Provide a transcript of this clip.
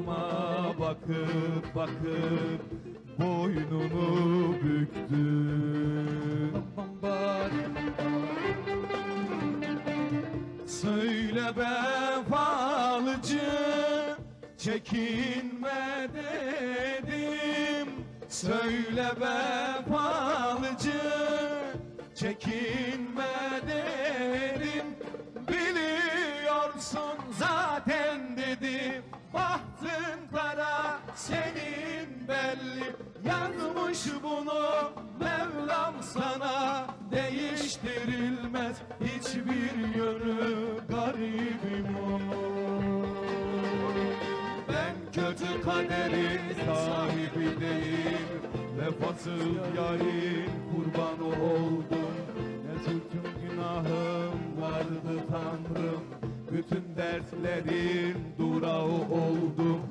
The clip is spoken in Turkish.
Yoluma bakıp bakıp boynunu büktün. Söyle be falıcı, çekinme dedim. Söyle be falıcı, çekinme dedim. Biliyorsun zaten dedim, bahtın kara senin belli. Yazmış bunu Mevlam sana, değiştirilmez hiçbir yönü garibim o. Ben kötü kaderin sahibi değil, vefasız yarın kurbanı oldum. Ne suçum günahım vardı Tanrım, bütün dertlerin durağı oldum.